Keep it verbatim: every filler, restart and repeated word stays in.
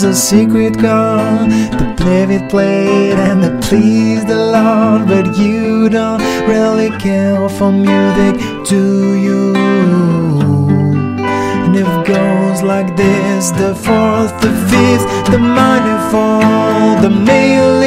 a secret chord that David played and that pleased the Lord. But you don't really care for music, do you? And if it goes like this, the fourth, the fifth, the minor fall, the major